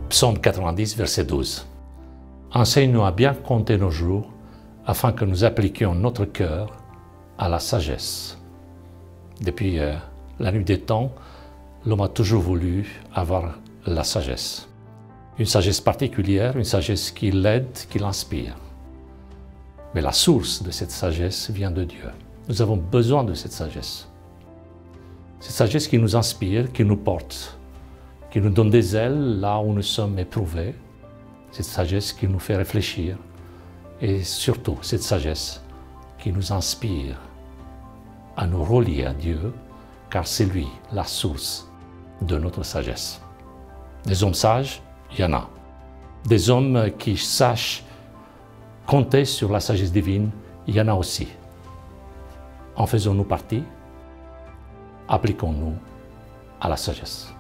Psaume 90, verset 12. Enseigne-nous à bien compter nos jours, afin que nous appliquions notre cœur à la sagesse. Depuis la nuit des temps, l'homme a toujours voulu avoir la sagesse. Une sagesse particulière, une sagesse qui l'aide, qui l'inspire. Mais la source de cette sagesse vient de Dieu. Nous avons besoin de cette sagesse. Cette sagesse qui nous inspire, qui nous porte, qui nous donne des ailes là où nous sommes éprouvés. Cette sagesse qui nous fait réfléchir. Et surtout, cette sagesse qui nous inspire à nous relier à Dieu, car c'est lui la source de notre sagesse. Des hommes sages, il y en a. Des hommes qui sachent compter sur la sagesse divine, il y en a aussi. En faisons-nous partie? Appliquons-nous à la sagesse.